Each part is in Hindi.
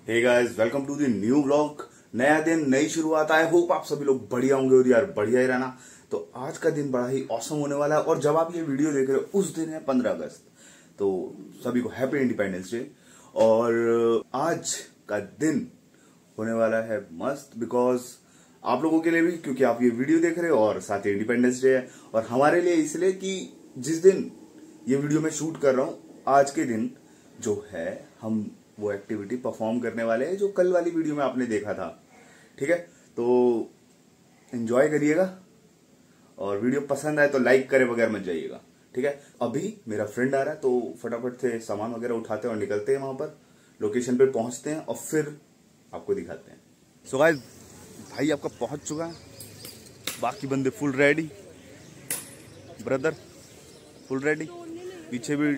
Hey guys, welcome to the new vlog. नया दिन, नई शुरुआत। आई होप आप सभी लोग बढ़िया होंगे और यार बढ़िया ही रहना। तो आज का दिन बड़ा ही ऑसम होने वाला है और जब आप ये वीडियो देख रहे हो उस दिन है 15 अगस्त। तो सभी को हैप्पी इंडिपेंडेंस डे। और आज का दिन होने वाला है मस्त, बिकॉज आप लोगों के लिए भी, क्योंकि आप ये वीडियो देख रहे हो और साथ ही इंडिपेंडेंस डे है। और हमारे लिए इसलिए कि जिस दिन ये वीडियो मैं शूट कर रहा हूँ, आज के दिन जो है हम वो एक्टिविटी परफॉर्म करने वाले हैं जो कल वाली वीडियो में आपने देखा था। ठीक है, तो एंजॉय करिएगा और वीडियो पसंद आए तो लाइक करे बगैर मत जाइएगा। ठीक है, अभी मेरा फ्रेंड आ रहा है तो फटाफट से सामान वगैरह उठाते हैं और निकलते हैं, वहां पर लोकेशन पे पहुंचते हैं और फिर आपको दिखाते हैं। सो गाइस, भाई आपका पहुंच चुका है, बाकी बंदे full ready, brother full ready, पीछे भी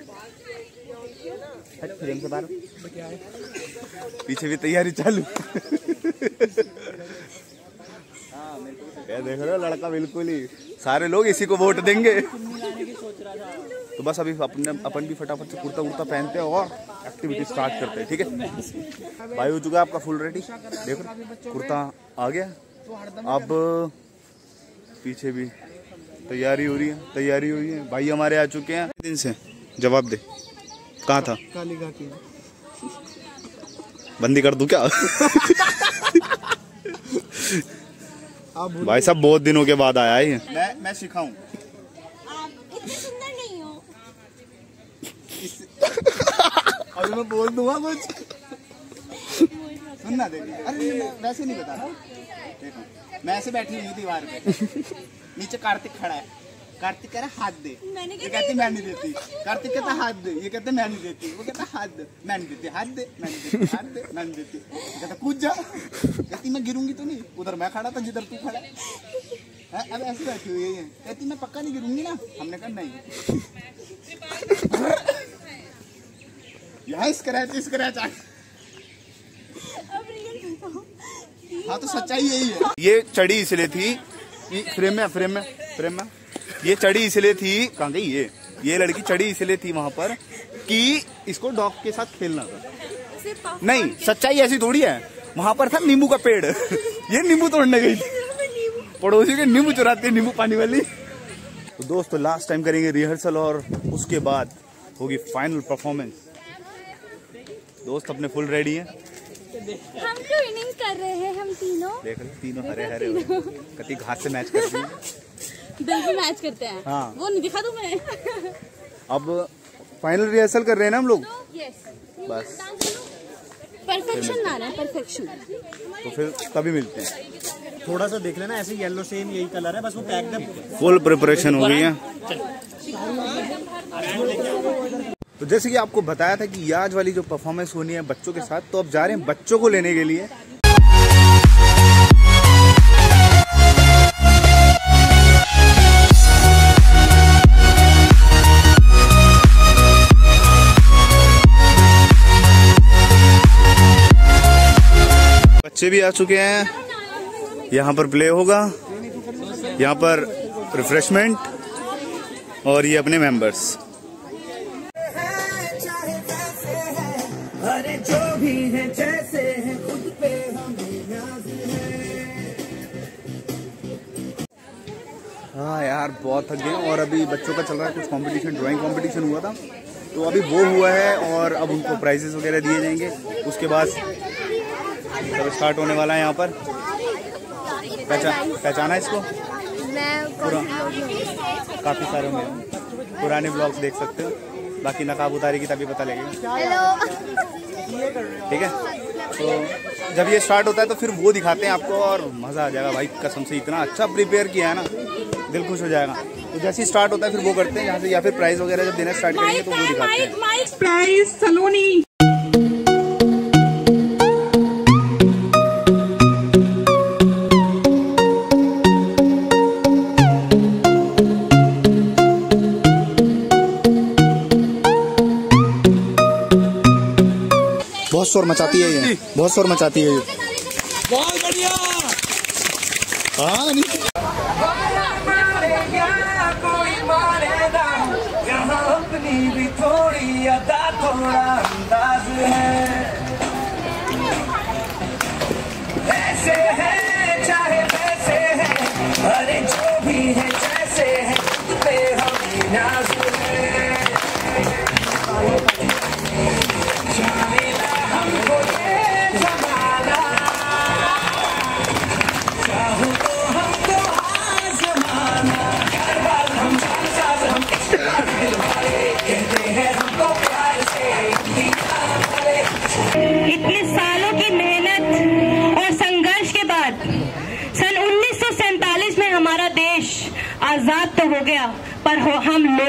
फ्रेम के बाहर पीछे भी तैयारी चालू। देख रहे हो, लड़का बिल्कुल ही, सारे लोग इसी को वोट देंगे। तो बस अभी अपन भी फटाफट से कुर्ता उर्ता पहनते हैं और एक्टिविटी स्टार्ट करते हैं। ठीक है, भाई हो चुका है आपका फुल रेडी, देखो कुर्ता आ गया। अब पीछे भी तैयारी हो रही है। भाई हमारे आ चुके हैं। दिन से जवाब दे, कहाँ था? काली घाटी। बंदी कर दूं क्या? भाई साहब बहुत दिनों के बाद आया है। मैं सिखाऊं? आप इतने सुंदर नहीं हो। अभी मैं बोल दूंगा कुछ, सुनना देख। अरे वैसे नहीं बता रहा, देखो मैं ऐसे बैठी हुई दीवार पे, नीचे कार्तिक खड़ा है। कार्तिक कह रहा हाथ दे, ये कहती मैं नहीं देती। कार्तिक कहता हाथ दे, ये कहते मैं नहीं देती। वो कहता हाथ दे, मैं नहीं देती। हाथ दे, मैं नहीं देती। हाथ दे, मैं नहीं देती। कहता कूद जा, कहती मैं गिरूंगी तो नहीं। उधर मैं खड़ा था जिधर तू खड़ा है। अब ऐसे बैठी हुई है, कहती मैं पक्का नहीं गिरूंगी ना। हमने कहा नहीं। यहाँ स्क्रैच। हाँ तो सच्चाई यही है। ये चढ़ी इसलिए थी कि फ्रेम में ये चढ़ी इसलिए थी, कहाँ गई ये लड़की चढ़ी इसलिए थी वहां पर कि इसको डॉग के साथ खेलना था। नहीं, सच्चाई ऐसी थोड़ी है। वहां पर था नींबू का पेड़, ये नींबू तोड़ने गई थी। पड़ोसी के नींबू चुराती है, नींबू पानी वाली। तो दोस्तों लास्ट टाइम करेंगे रिहर्सल और उसके बाद होगी फाइनल परफॉर्मेंस। दोस्त अपने फुल रेडी हैं। हम ट्रेनिंग कर रहे हैं, हम तीनों। देख रहे तीनों हरे कति घास से मैच करती हैं। बिल्कुल मैच करते हैं। हाँ। वो नहीं दिखा दूं मैं। अब फाइनल रिहर्सल कर रहे हैं ना हम लोग। यस। बस परफेक्शन ला रहे हैं, परफेक्शन। तो फिर तभी मिलते हैं। थोड़ा सा देख लेना, ऐसे येलो सेम यही कलर है, बस वो पैक दे। फुल प्रिपरेशन हो गई है। तो जैसे कि आपको बताया था कि आज वाली जो परफॉर्मेंस होनी है बच्चों के साथ, तो अब जा रहे हैं बच्चों को लेने के लिए। बच्चे भी आ चुके हैं, यहाँ पर प्ले होगा, यहाँ पर रिफ्रेशमेंट और ये अपने मेंबर्स। अरे जो भी है जैसे है खुद पे हमें नाज है। हाँ यार बहुत थक गए। और अभी बच्चों का चल रहा है कुछ कंपटीशन, ड्राइंग कंपटीशन हुआ था तो अभी वो हुआ है और अब उनको प्राइजेस वगैरह दिए जाएंगे। उसके बाद सब स्टार्ट होने वाला है। यहाँ पर पहचाना इसको? काफी सारे में पुराने ब्लॉग्स देख सकते हो, बाकी नकाब उतारी की तभी पता लगेगा। ठीक है, तो जब ये स्टार्ट होता है तो फिर वो दिखाते हैं आपको और मजा आ जाएगा। भाई कसम से इतना अच्छा प्रिपेयर किया है ना, दिल खुश हो जाएगा। तो जैसे ही स्टार्ट होता है फिर वो करते हैं यहाँ से, या फिर प्राइज वगैरह जब देना स्टार्ट करेंगे तो वो दिखाते हैं। प्राइस सलोनी। बहुत शोर मचाती है ये, बहुत शोर मचाती है ये। बहुत बढ़िया। हाँ अपनी भी थोड़ी अदा थोड़ा अंदाज है।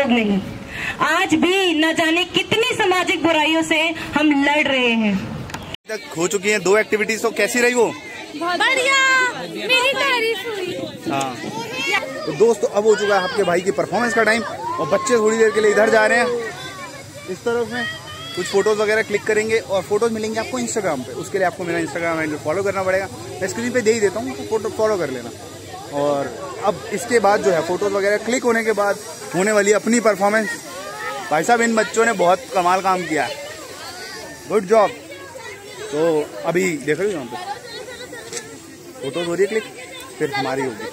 लोग नहीं। आज भी न जाने कितनी सामाजिक बुराइयों से हम लड़ रहे हैं। तक हो चुकी हैं 2 एक्टिविटीज, तो कैसी रही वो? बढ़िया, मेरी तारीफ हुई। हाँ तो दोस्तों अब हो चुका है आपके भाई की परफॉर्मेंस का टाइम, और बच्चे थोड़ी देर के लिए इधर जा रहे हैं इस तरफ में, कुछ फोटोज वगैरह क्लिक करेंगे और फोटोज मिलेंगे आपको इंस्टाग्राम पे। उसके लिए आपको मेरा इंस्टाग्राम हैंडल फॉलो करना पड़ेगा, मैं स्क्रीन पे दे ही देता हूँ, तो फोटो फॉलो कर लेना। और अब इसके बाद जो है फोटोज वगैरह क्लिक होने के बाद होने वाली अपनी परफॉर्मेंस। भाई साहब इन बच्चों ने बहुत कमाल काम किया है, गुड जॉब। तो अभी देख रहे हो यहाँ पे फोटोज हो रही है क्लिक, फिर हमारी होगी।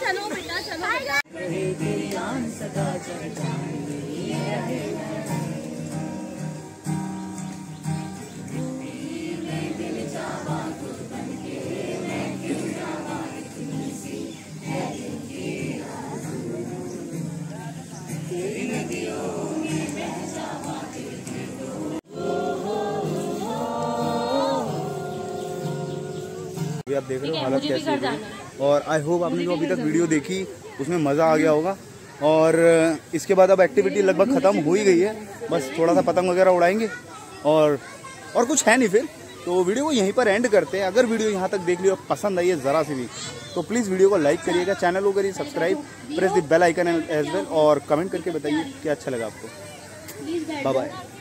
अभी आप देख रहे हो हालत कैसी है, और आई होप आपने जो अभी तक वीडियो देखी उसमें मज़ा आ गया होगा। और इसके बाद अब एक्टिविटी लगभग ख़त्म हो ही गई है, बस थोड़ा सा पतंग वगैरह उड़ाएंगे और कुछ है नहीं फिर। तो वीडियो को यहीं पर एंड करते हैं। अगर वीडियो यहाँ तक देख ली और पसंद आई है ज़रा सी भी, तो प्लीज़ वीडियो को लाइक करिएगा, चैनल को करिए subscribe, press the bell icon as well, और कमेंट करके बताइए क्या अच्छा लगा आपको। Bye bye.